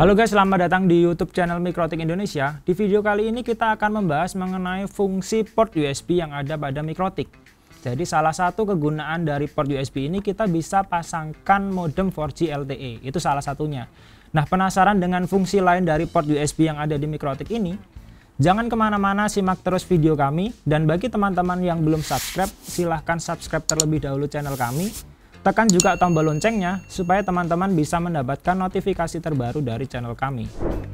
Halo guys, selamat datang di YouTube channel Mikrotik Indonesia. Di video kali ini kita akan membahas mengenai fungsi port USB yang ada pada Mikrotik. Jadi salah satu kegunaan dari port USB ini kita bisa pasangkan modem 4G LTE. Itu salah satunya. Nah, penasaran dengan fungsi lain dari port USB yang ada di Mikrotik ini? Jangan kemana-mana, simak terus video kami. Dan bagi teman-teman yang belum subscribe, silahkan subscribe terlebih dahulu channel kami. Tekan juga tombol loncengnya supaya teman-teman bisa mendapatkan notifikasi terbaru dari channel kami.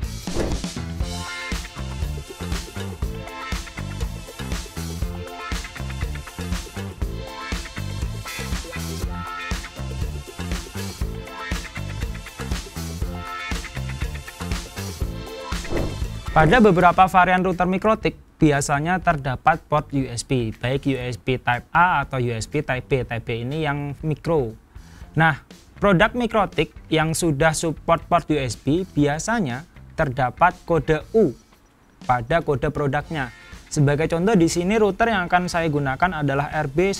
Pada beberapa varian router Mikrotik, biasanya terdapat port USB, baik USB Type A atau USB Type B. Type B ini yang mikro. Nah, produk Mikrotik yang sudah support port USB biasanya terdapat kode U pada kode produknya. Sebagai contoh di sini router yang akan saya gunakan adalah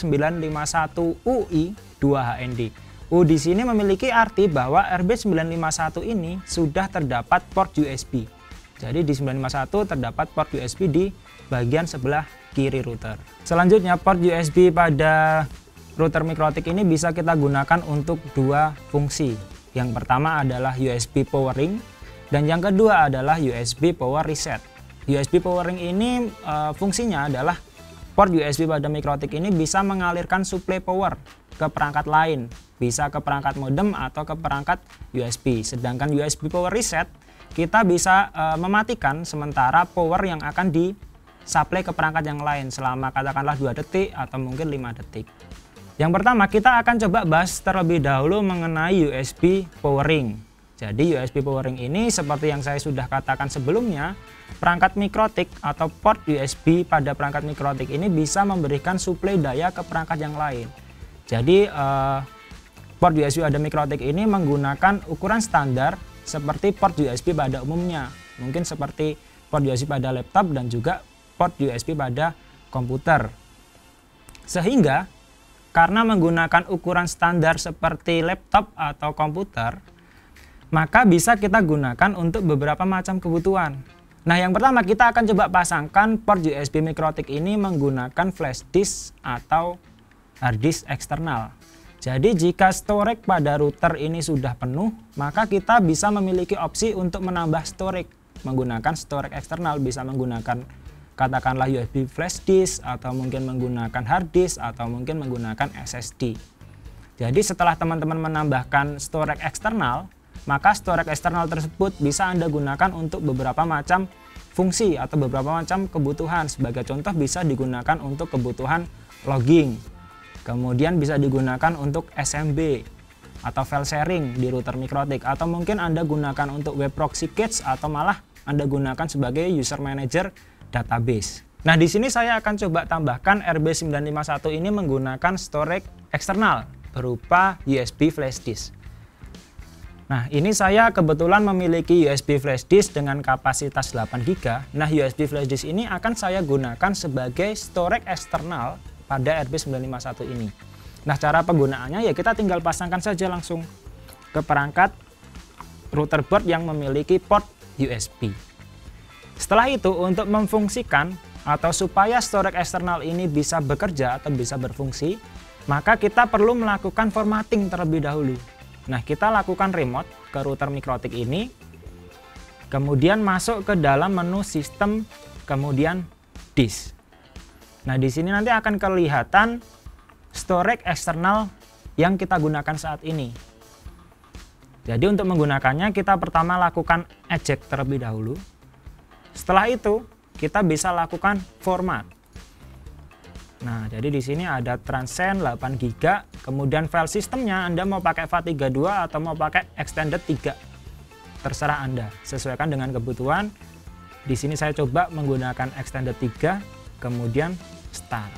RB951UI2HND. U di sini memiliki arti bahwa RB951 ini sudah terdapat port USB. Jadi di 951 terdapat port USB di bagian sebelah kiri router. Selanjutnya, port USB pada router Mikrotik ini bisa kita gunakan untuk dua fungsi. Yang pertama adalah USB powering dan yang kedua adalah USB power reset. USB powering ini fungsinya adalah port USB pada Mikrotik ini bisa mengalirkan suplai power ke perangkat lain, bisa ke perangkat modem atau ke perangkat USB. Sedangkan USB power reset kita bisa mematikan sementara power yang akan disuplai ke perangkat yang lain selama katakanlah 2 detik atau mungkin 5 detik. Yang pertama kita akan coba bahas terlebih dahulu mengenai USB powering. Jadi USB powering ini seperti yang saya sudah katakan sebelumnya, perangkat Mikrotik atau port USB pada perangkat Mikrotik ini bisa memberikan suplai daya ke perangkat yang lain. Jadi port USB pada Mikrotik ini menggunakan ukuran standar seperti port USB pada umumnya, mungkin seperti port USB pada laptop dan juga port USB pada komputer. Sehingga karena menggunakan ukuran standar seperti laptop atau komputer, maka bisa kita gunakan untuk beberapa macam kebutuhan. Nah, yang pertama kita akan coba pasangkan port USB Mikrotik ini menggunakan flash disk atau hard disk eksternal. Jadi jika storage pada router ini sudah penuh, maka kita bisa memiliki opsi untuk menambah storage menggunakan storage eksternal, bisa menggunakan katakanlah USB flash disk atau mungkin menggunakan hard disk atau mungkin menggunakan SSD. Jadi setelah teman-teman menambahkan storage eksternal, maka storage eksternal tersebut bisa Anda gunakan untuk beberapa macam fungsi atau beberapa macam kebutuhan. Sebagai contoh bisa digunakan untuk kebutuhan logging. Kemudian bisa digunakan untuk SMB atau file sharing di router Mikrotik, atau mungkin Anda gunakan untuk web proxy cache atau malah Anda gunakan sebagai user manager database. Nah, di sini saya akan coba tambahkan RB951 ini menggunakan storage eksternal berupa USB flash disk. Nah, ini saya kebetulan memiliki USB flash disk dengan kapasitas 8 GB. Nah, USB flash disk ini akan saya gunakan sebagai storage eksternal pada RB951 ini. Nah, cara penggunaannya ya kita tinggal pasangkan saja langsung ke perangkat router board yang memiliki port USB. Setelah itu, untuk memfungsikan atau supaya storage eksternal ini bisa bekerja atau bisa berfungsi, maka kita perlu melakukan formatting terlebih dahulu. Nah, kita lakukan remote ke router Mikrotik ini, kemudian masuk ke dalam menu sistem, kemudian disk. Nah, di sini nanti akan kelihatan storage eksternal yang kita gunakan saat ini. Jadi untuk menggunakannya kita pertama lakukan eject terlebih dahulu. Setelah itu kita bisa lakukan format. Nah, jadi di sini ada transcend 8 GB, kemudian file sistemnya Anda mau pakai FAT32 atau mau pakai extended 3. Terserah Anda, sesuaikan dengan kebutuhan. Di sini saya coba menggunakan extended 3, kemudian start.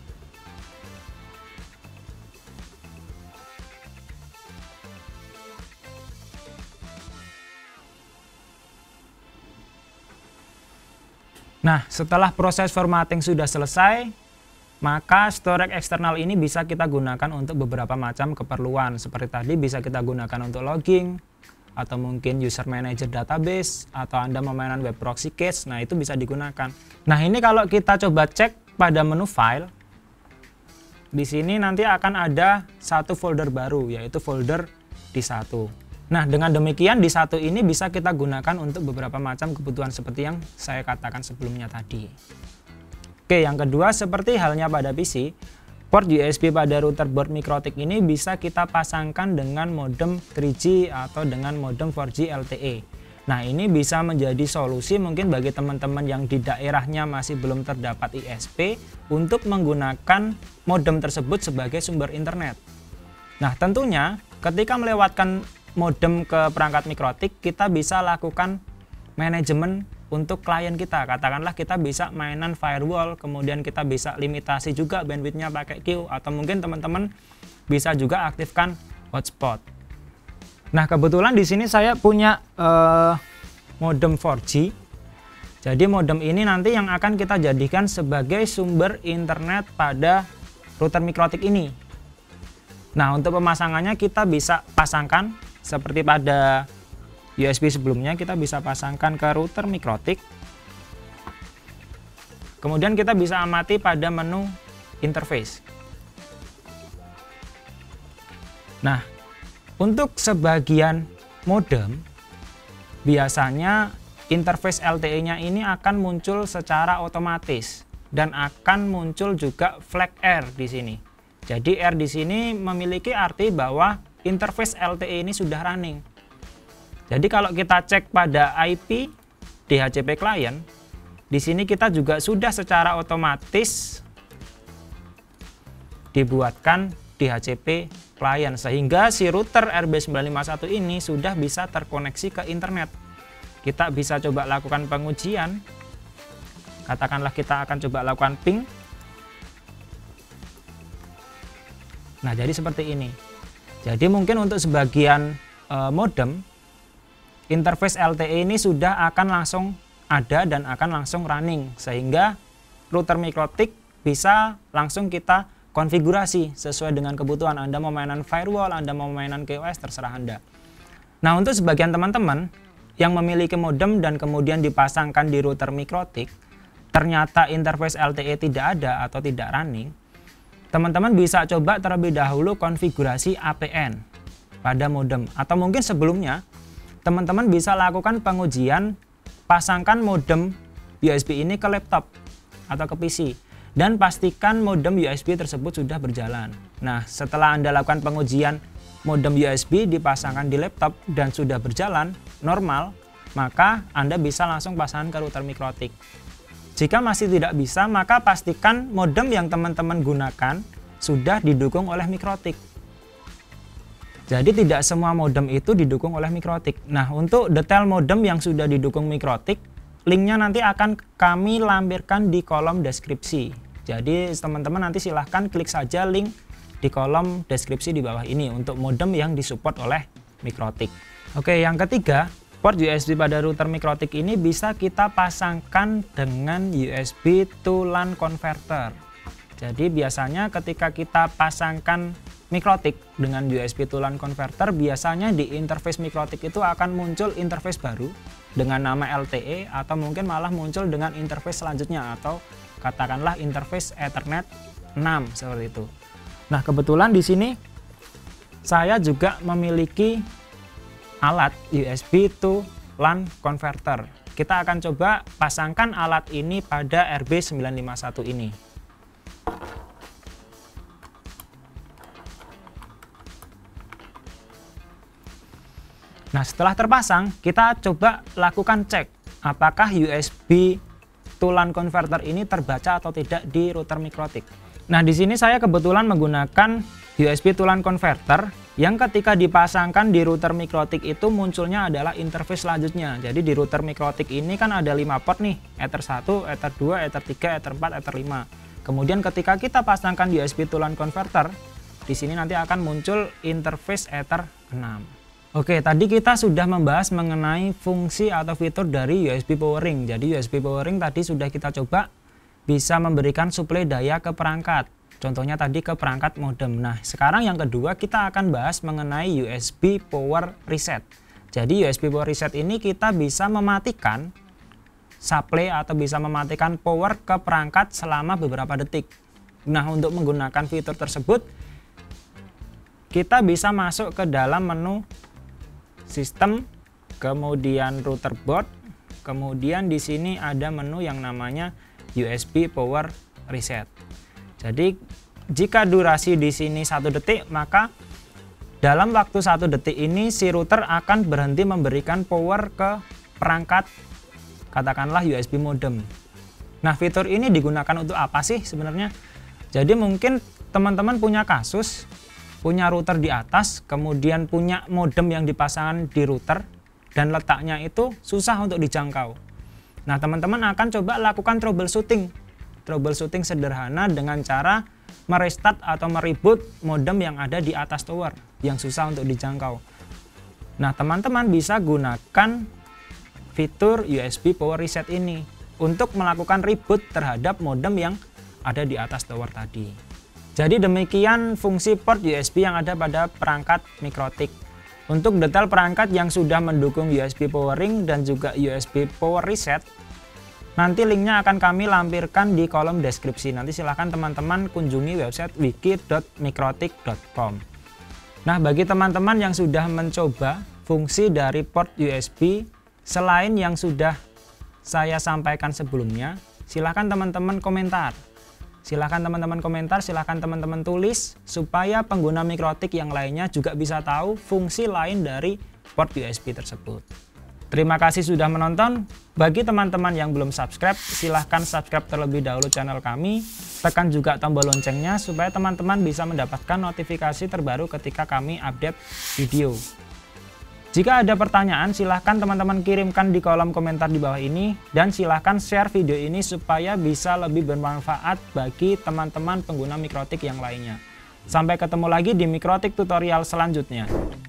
Nah, setelah proses formatting sudah selesai, maka storage eksternal ini bisa kita gunakan untuk beberapa macam keperluan. Seperti tadi bisa kita gunakan untuk logging, atau mungkin user manager database, atau Anda mau mainan web proxy cache, nah itu bisa digunakan. Nah ini kalau kita coba cek pada menu file, di sini nanti akan ada satu folder baru, yaitu folder D1. Nah dengan demikian D1 ini bisa kita gunakan untuk beberapa macam kebutuhan seperti yang saya katakan sebelumnya tadi. Oke, yang kedua seperti halnya pada PC, port USB pada router board MikroTik ini bisa kita pasangkan dengan modem 3G atau dengan modem 4G LTE. Nah ini bisa menjadi solusi mungkin bagi teman-teman yang di daerahnya masih belum terdapat ISP untuk menggunakan modem tersebut sebagai sumber internet. Nah tentunya ketika melewatkan modem ke perangkat MikroTik, kita bisa lakukan manajemen untuk klien kita. Katakanlah kita bisa mainan firewall, kemudian kita bisa limitasi juga bandwidthnya pakai Q, atau mungkin teman-teman bisa juga aktifkan hotspot. Nah kebetulan di sini saya punya modem 4G. Jadi modem ini nanti yang akan kita jadikan sebagai sumber internet pada router MikroTik ini. Nah untuk pemasangannya kita bisa pasangkan seperti pada USB sebelumnya, kita bisa pasangkan ke router MikroTik. Kemudian kita bisa amati pada menu interface. Nah, untuk sebagian modem biasanya interface LTE-nya ini akan muncul secara otomatis dan akan muncul juga flag R di sini. Jadi R di sini memiliki arti bahwa interface LTE ini sudah running. Jadi kalau kita cek pada IP DHCP client, di sini kita juga sudah secara otomatis dibuatkan DHCP client, sehingga si router RB951 ini sudah bisa terkoneksi ke internet. Kita bisa coba lakukan pengujian. Katakanlah kita akan coba lakukan ping. Nah jadi seperti ini. Jadi mungkin untuk sebagian modem, interface LTE ini sudah akan langsung ada dan akan langsung running, sehingga router MikroTik bisa langsung kita konfigurasi sesuai dengan kebutuhan. Anda mau mainan firewall, Anda mau mainan QoS, terserah Anda. Nah untuk sebagian teman-teman yang memiliki modem dan kemudian dipasangkan di router MikroTik, ternyata interface LTE tidak ada atau tidak running, teman-teman bisa coba terlebih dahulu konfigurasi APN pada modem, atau mungkin sebelumnya teman-teman bisa lakukan pengujian pasangkan modem USB ini ke laptop atau ke PC dan pastikan modem USB tersebut sudah berjalan. Nah, setelah Anda lakukan pengujian modem USB dipasangkan di laptop dan sudah berjalan normal, maka Anda bisa langsung pasangkan ke router MikroTik. Jika masih tidak bisa, maka pastikan modem yang teman-teman gunakan sudah didukung oleh MikroTik. Jadi tidak semua modem itu didukung oleh MikroTik. Nah untuk detail modem yang sudah didukung MikroTik, linknya nanti akan kami lampirkan di kolom deskripsi. Jadi teman-teman nanti silahkan klik saja link di kolom deskripsi di bawah ini untuk modem yang disupport oleh MikroTik. Oke, yang ketiga, port USB pada router MikroTik ini bisa kita pasangkan dengan USB to LAN converter. Jadi biasanya ketika kita pasangkan MikroTik dengan USB to LAN converter, biasanya di interface MikroTik itu akan muncul interface baru dengan nama LTE, atau mungkin malah muncul dengan interface selanjutnya, atau katakanlah interface Ethernet 6 seperti itu. Nah kebetulan di sini saya juga memiliki alat USB to LAN converter. Kita akan coba pasangkan alat ini pada RB951 ini. Nah setelah terpasang, kita coba lakukan cek apakah USB to LAN converter ini terbaca atau tidak di router MikroTik. Nah di sini saya kebetulan menggunakan USB to LAN converter yang ketika dipasangkan di router MikroTik itu munculnya adalah interface selanjutnya. Jadi di router MikroTik ini kan ada 5 port nih, Ether 1, Ether 2, Ether 3, Ether 4, Ether 5. Kemudian ketika kita pasangkan USB to LAN converter, di sini nanti akan muncul interface Ether 6. Oke, tadi kita sudah membahas mengenai fungsi atau fitur dari USB powering. Jadi USB powering tadi sudah kita coba bisa memberikan suplai daya ke perangkat. Contohnya tadi ke perangkat modem. Nah, sekarang yang kedua kita akan bahas mengenai USB power reset. Jadi USB power reset ini kita bisa mematikan supply atau bisa mematikan power ke perangkat selama beberapa detik. Nah, untuk menggunakan fitur tersebut kita bisa masuk ke dalam menu sistem, kemudian router board, kemudian di sini ada menu yang namanya USB power reset. Jadi jika durasi di sini 1 detik, maka dalam waktu 1 detik ini si router akan berhenti memberikan power ke perangkat katakanlah USB modem. Nah, fitur ini digunakan untuk apa sih sebenarnya? Jadi mungkin teman-teman punya kasus, punya router di atas, kemudian punya modem yang dipasangkan di router dan letaknya itu susah untuk dijangkau. Nah, teman-teman akan coba lakukan troubleshooting sederhana dengan cara merestart atau mereboot modem yang ada di atas tower yang susah untuk dijangkau. Nah, teman-teman bisa gunakan fitur USB power reset ini untuk melakukan reboot terhadap modem yang ada di atas tower tadi. Jadi demikian fungsi port USB yang ada pada perangkat Mikrotik. Untuk detail perangkat yang sudah mendukung USB powering dan juga USB power reset, nanti linknya akan kami lampirkan di kolom deskripsi. Nanti silahkan teman-teman kunjungi website wiki.mikrotik.com. Nah, bagi teman-teman yang sudah mencoba fungsi dari port USB selain yang sudah saya sampaikan sebelumnya, silahkan teman-teman komentar. Silahkan teman-teman tulis supaya pengguna Mikrotik yang lainnya juga bisa tahu fungsi lain dari port USB tersebut. Terima kasih sudah menonton. Bagi teman-teman yang belum subscribe, silahkan subscribe terlebih dahulu channel kami. Tekan juga tombol loncengnya supaya teman-teman bisa mendapatkan notifikasi terbaru ketika kami update video. Jika ada pertanyaan, silahkan teman-teman kirimkan di kolom komentar di bawah ini. Dan silahkan share video ini supaya bisa lebih bermanfaat bagi teman-teman pengguna Mikrotik yang lainnya. Sampai ketemu lagi di Mikrotik tutorial selanjutnya.